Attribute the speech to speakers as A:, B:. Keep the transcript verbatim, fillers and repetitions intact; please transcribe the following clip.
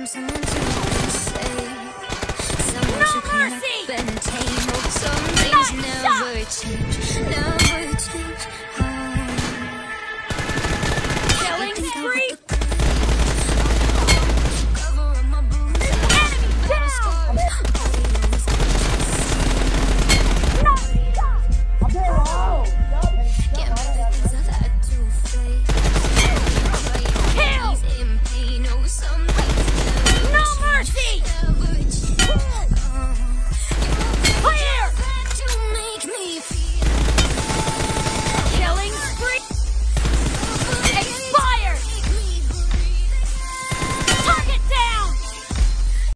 A: someone to save, someone
B: No
A: to clean
B: mercy!
A: up and tame. Hope some things never change, never change.